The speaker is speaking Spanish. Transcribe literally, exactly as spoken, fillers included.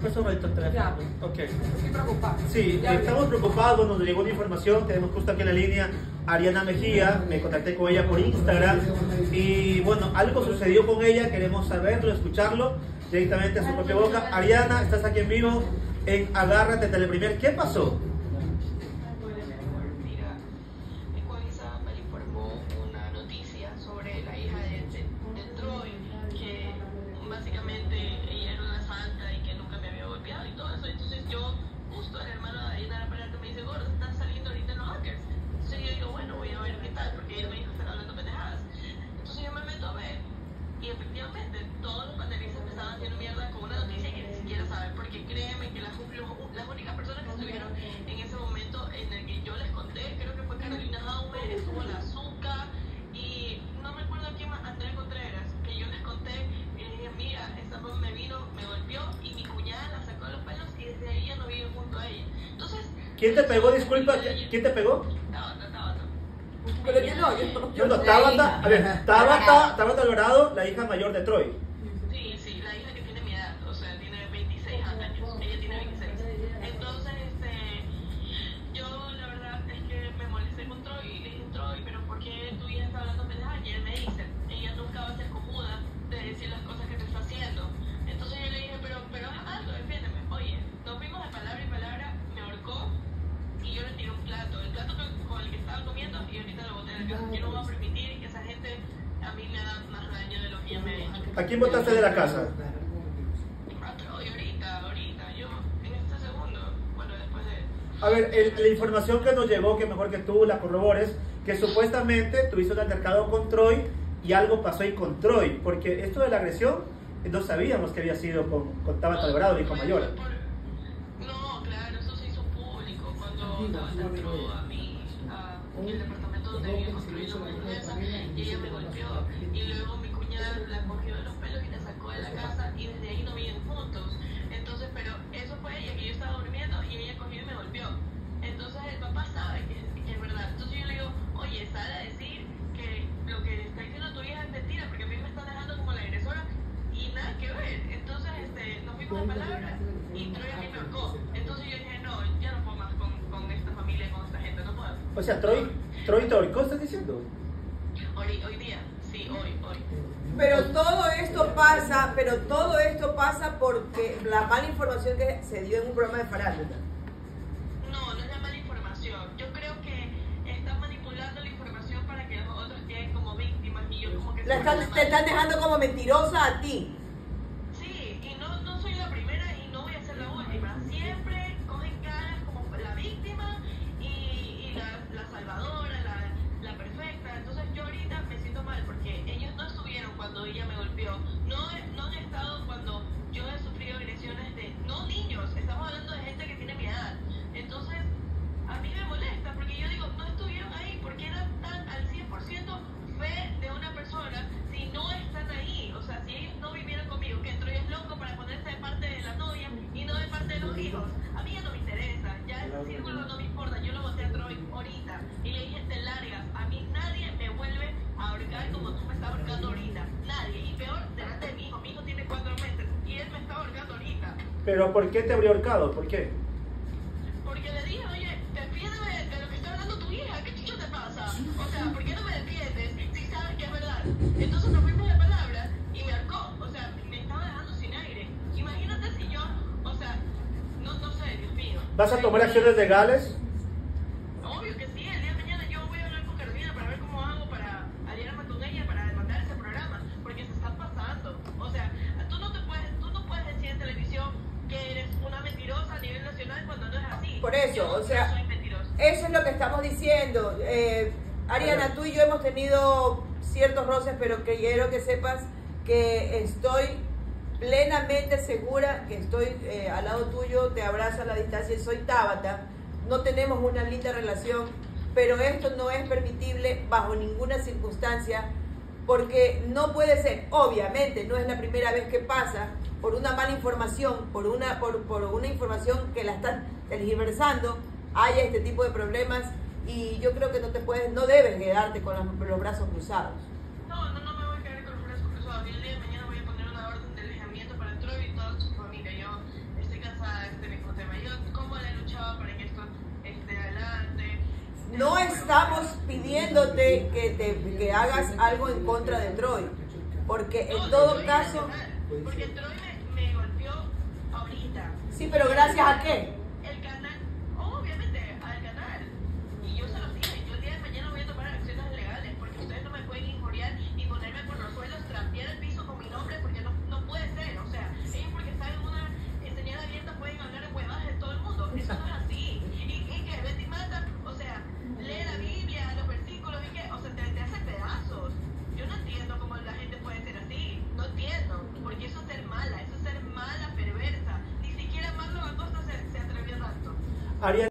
Pues un momento, el teléfono. Ya. Ok. Estoy preocupada. Sí, Ya, estamos preocupados, nos llegó una información, tenemos justo aquí en la línea Ariana Mejía, me contacté con ella por Instagram y bueno, algo sucedió con ella, queremos saberlo, escucharlo directamente a su propia boca. Ariana, estás aquí en vivo en Agárrate Teleprimer, ¿qué pasó? Mira, Ecuavisa me informó una noticia sobre la hija de, de, de Troy, que básicamente ella era una santa y que nunca me había golpeado y todo eso. Entonces yo, justo el hermano de Aina Aparato me dice, gordo, están saliendo ahorita los hackers. Entonces yo digo, bueno, voy a ver qué tal, porque ella me dijo, están hablando pendejadas. Entonces yo me meto a ver y efectivamente todos los panelistas me estaban haciendo mierda con una noticia que ni siquiera saben, porque créeme que las, las únicas personas que estuvieron en ese momento en el que yo les conté, creo que fue Carolina Jaume, estuvo la Azúcar y no me acuerdo quién más, Andrea Contreras, que yo les conté y les dije, mira, esta mamá me vino, me golpeó y mi cuñada la sacó de los pelos y desde ahí ya no vive junto a ella. Entonces, ¿Quién te pegó? Disculpa, ¿quién te pegó? Tabata, Tabata. Pero yo no, yo no. Yo no, Tabata, a ver, Tabata, Tabata Alvarado, la hija mayor de Troy. Sí, sí, la hija que tiene mi edad, o sea, tiene veintiséis años, ella tiene veintiséis. Entonces, este, yo la verdad es que me molesté con Troy y le dije, Troy, pero ¿por qué tu hija está hablando pendeja? Y él me dice, ella nunca va a ser cojuda de decir las cosas que te está haciendo. Entonces yo le dije, pero, pero haz algo, defiéndeme. Oye, nos fuimos de palabra y palabra, me ahorcó y yo le tiré un plato, el plato con el que estaba comiendo y ahorita lo boté en la casa. Yo no voy a permitir que esa gente a mí me haga más daño de lo que ella me ha hecho. ¿A quién botaste de la casa? Y ahorita, ahorita, yo en este segundo, bueno, después de... A ver, el- la información que nos llegó, que mejor que tú la corrobores, que supuestamente tuviste un altercado con Troy y algo pasó ahí con Troy, porque esto de la agresión no sabíamos que había sido con, con Tabata Alvarado, el hijo mayor. No, claro, eso se hizo público cuando Tabata entró a mi, a el departamento donde vive construyendo con hamburguesa y ella me golpeó y luego mi cuñada la cogió de los pelos y la sacó de la casa y desde ahí no viven juntos. Entonces, pero eso fue ella, que yo estaba durmiendo y ella cogió y me golpeó. Entonces el papá sabe que, que es verdad. Entonces yo le digo, oye, sale a decir que lo que está diciendo tu hija es mentira, porque a mí me están dejando como la agresora y nada que ver. Entonces este, nos fuimos de palabras y Troy a mí me ahorcó. Entonces yo dije, no, ya no puedo más con, con esta familia, con esta gente, no puedo. O sea, Troy, Troy te ahorcó, ¿estás diciendo? Hoy, hoy día, sí, hoy, hoy. Pero todo esto pasa, pero todo esto pasa porque la mala información que se dio en un programa de farándula. No, no es la mala información. Yo creo que están manipulando la información para que los otros queden como víctimas y yo como que... La están, te están dejando como mentirosa a ti. Sí, y no, no soy la primera y no voy a ser la última. Siempre cogen caras como la víctima y, y la, la salvadora, la, la perfecta. Entonces yo ahorita me siento mal porque ellos no estuvieron cuando ella me golpeó. No, no han estado cuando yo he sufrido agresiones de... No niños, estamos hablando de gente que tiene mi edad. Entonces, a mí me molesta porque yo digo, no estuvieron ahí porque era tan al cien por ciento fe de una persona si no están ahí. O sea, si ellos no vivieron conmigo, que Troy es loco para ponerse de parte de la novia y no de parte de los hijos. A mí ya no me interesa, ya ese círculo no me importa. Yo lo boté a Troy ahorita y le dije, te largas. A mí nadie me vuelve a ahorcar como tú me estás ahorcando ahorita. Nadie. Y peor, delante de mi hijo. Mi hijo tiene cuatro meses y él me está ahorcando ahorita. Pero ¿por qué te habría ahorcado? ¿Por qué? Porque le dije, oye, defiéndeme de lo que está hablando tu hija, ¿qué chicho te pasa? O sea, ¿por qué no me defiendes si sabes que es verdad? Entonces nos fuimos de palabras y me arcó, o sea, me estaba dejando sin aire. Imagínate si yo, o sea, no, no sé, Dios mío. ¿Vas a tomar acciones legales? Obvio que sí, el día de mañana yo voy a hablar con Carolina para ver cómo hago para aliarme con ella, para demandar ese programa, porque se está pasando. O sea, tú no te puedes, tú no puedes decir en televisión que eres una mentirosa a nivel nacional cuando no es así. Por eso, Yo o sea, no soy mentirosa. eso es lo que estamos diciendo. Eh, Ariana, tú y yo hemos tenido ciertos roces, pero que quiero que sepas que estoy plenamente segura que estoy eh, al lado tuyo, te abrazo a la distancia, soy Tabata, no tenemos una linda relación, pero esto no es permitible bajo ninguna circunstancia, porque no puede ser, obviamente, no es la primera vez que pasa, por una mala información, por una, por, por una información que la están tergiversando, haya este tipo de problemas, y yo creo que no te puedes, no debes quedarte con los, los brazos cruzados. No, no, no me voy a quedar con los brazos cruzados. Y el día de mañana voy a poner una orden de alejamiento para Troy y toda su familia. Yo este, luchado para que esto esté adelante. No estamos pidiéndote que, te, que hagas algo en contra de Troy, porque en todo caso... Porque Troy me, me golpeó ahorita. Sí, pero ¿gracias a qué? El canal, obviamente, al canal. Y yo se los dije, yo el día de mañana voy a tomar acciones legales, porque ustedes no me pueden injuriar y ponerme por los suelos, trapear el piso con mi nombre, porque no, no puede ser. O sea, ellos porque están en una señal abierta pueden hablar en huevadas de todo el mundo. Eso no es así. Y, y que Betty Mata, o sea, lee la Biblia, los versículos, y que, o sea, te, te hace pedazos. Yo no entiendo cómo la gente puede ser así. No entiendo. Porque eso es ser mala, eso es ser mala, perversa. Ni siquiera Marlon Acosta se, se atrevió tanto. Ariana